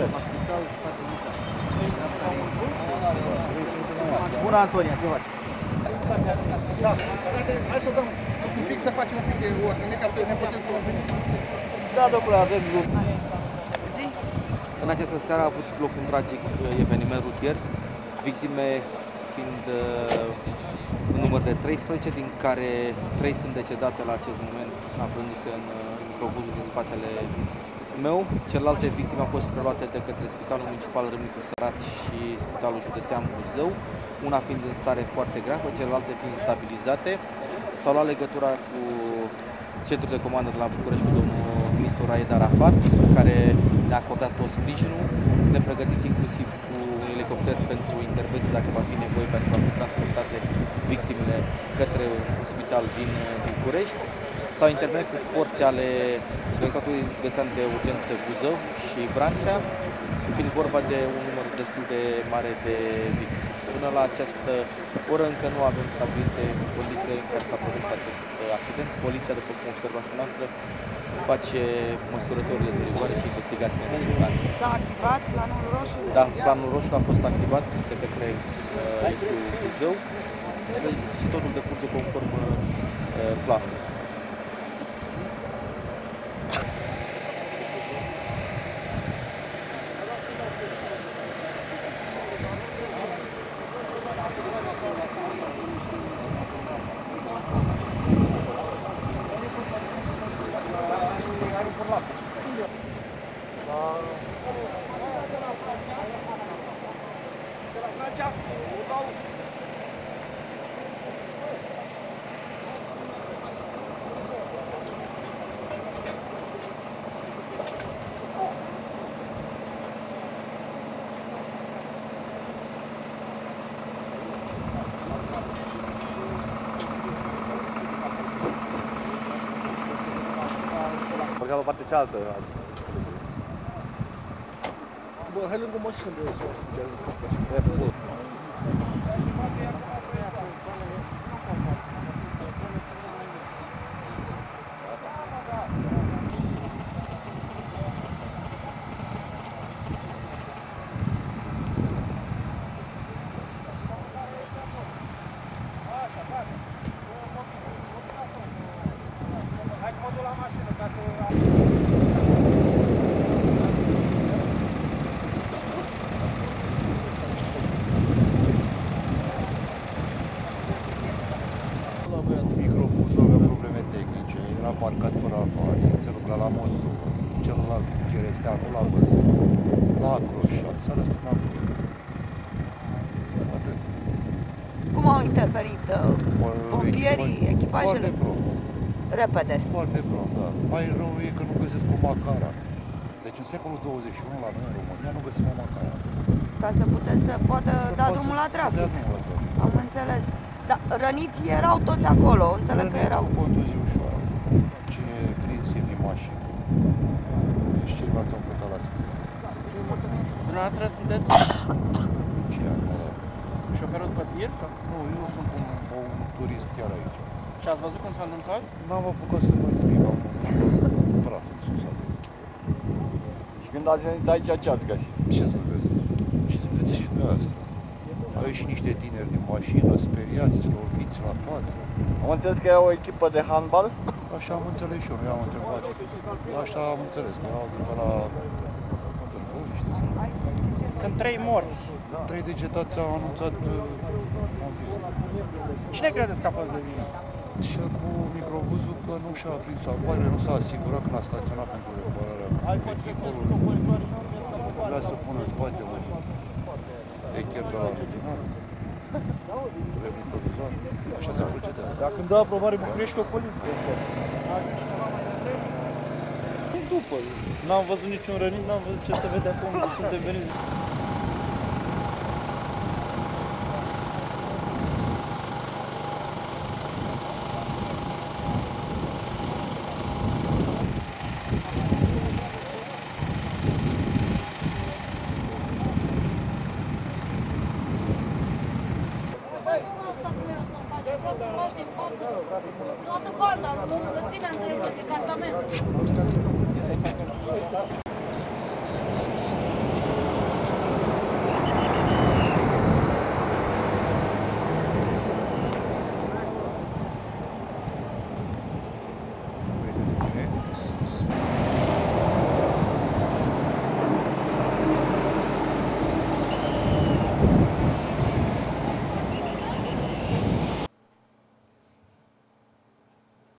Bunătăți. Bună, Antonia, ce faci? Da, hai să dăm un pic, să facem un pic de ordine, ca să ne putem conveni. Da, domnule, avem loc. În această seară a avut loc un tragic eveniment rutier, victime fiind în număr de 13, din care 3 sunt decedate la acest moment, aflându-se în microbuzul din spatele meu. Celelalte victime au fost preluate de către Spitalul Municipal Râmnicu Sărat și Spitalul Județean Buzău, una fiind în stare foarte gravă, celelalte fiind stabilizate. S-au luat legătura cu centrul de comandă de la București cu domnul ministru Raed Arafat, care ne-a acordat tot sprijinul. Suntem pregătiți inclusiv cu un elicopter pentru intervenție dacă va fi nevoie, pentru a fi transportate victimele către un spital din București. S-au intervenit cu forțe ale Directoratului Județean de Urgență Buzău și Vrancea, fiind vorba de un număr destul de mare de victime. Până la această oră încă nu avem stabilite condițiile în care s-a produs acest accident. Poliția, după cum observați noastră, face măsurătorile de rigoare și investigațiile necesare. S-a activat planul roșu? Da, planul roșu a fost activat de către ISU Buzău și totul decurge conform planului. Băgat la partea cealaltă. Bă, hai lângă mașină de sus. Microbuzul avea probleme tehnice, era parcat fără avarie, se lucra la motor. Celălalt Cherestean nu l-a văzut, l-a acroșat, s-a răsturnat. Atât. Cum au intervenit pompierii, echipajele? Foarte prompt. Repede. Foarte prompt, da. Mai rău e că nu găsesc o macara. Deci în secolul 21 la noi în România nu găsim o macara. Ca să puteți să poată da drumul la trafic. Am înțeles. Dar răniții erau toți acolo, înțeleg că erau. Cu contuzii ușoare. Cine prins din mașină. Deci ceilalți au plecat la spital. Mulțumim. Dumneavoastră sunteți Ce e acolo? șoferul de pătir? Sau? Nu, eu sunt un turist chiar aici. Și ați văzut cum s-a întâmplat? N-am apucat să văd nimic, am praf în sus acolo. Și când ați venit aici, ce ați găsit? Ce să găsesc? Și să vedeți și pe asta. Au ieșit niște tineri din mașină, speriați, loviți la față. Am înțeles că e o echipă de handbal? Așa am înțeles și eu, nu i-am întrebat. Așa am înțeles, că erau de la Târgoviște sau... Sunt 3 morți. 3 decetați au anunțat Cine credeți că a fost de vină? cel cu microbuzul că nu și-a aprins acoarele, nu s-a asigurat când a staționat pentru repararea vehiculului. Vrea să pună în spate un echel de la original. Revitorizat. Așa se procedează. Dacă îmi dă aprobare București, o poliție. După. N-am văzut niciun rănit, n-am văzut ce se vede acum, suntem veniți. Toată banda, îl ține în cartament.